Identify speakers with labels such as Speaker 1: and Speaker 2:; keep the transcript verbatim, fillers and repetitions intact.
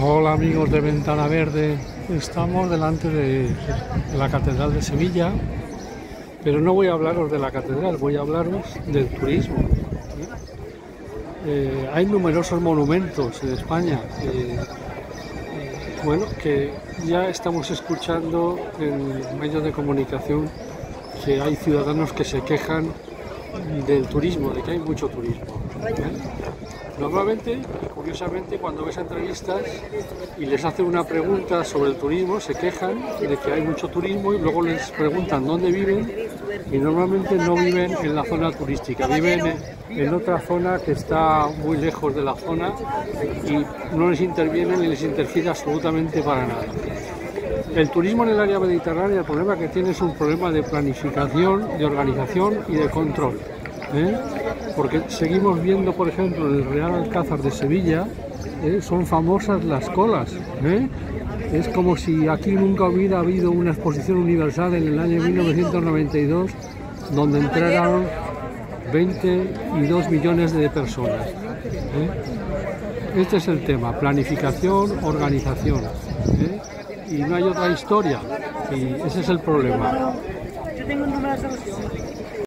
Speaker 1: Hola amigos de Ventana Verde, estamos delante de la Catedral de Sevilla, pero no voy a hablaros de la Catedral, voy a hablaros del turismo. Eh, hay numerosos monumentos en España, eh, bueno, que ya estamos escuchando en medios de comunicación que hay ciudadanos que se quejan del turismo, de que hay mucho turismo. ¿eh? Normalmente, y curiosamente, cuando ves entrevistas y les hacen una pregunta sobre el turismo, se quejan de que hay mucho turismo y luego les preguntan dónde viven y normalmente no viven en la zona turística, viven en otra zona que está muy lejos de la zona y no les interviene ni les interfiere absolutamente para nada. El turismo en el área mediterránea, el problema que tiene es un problema de planificación, de organización y de control. ¿eh? Porque seguimos viendo, por ejemplo, en el Real Alcázar de Sevilla, ¿eh? son famosas las colas. ¿eh? Es como si aquí nunca hubiera habido una exposición universal en el año mil novecientos noventa y dos, donde entraron veintidós millones de personas. ¿eh? Este es el tema, planificación, organización. ¿eh? Y no hay otra historia, y ese es el problema.
Speaker 2: Yo tengo un número de solución.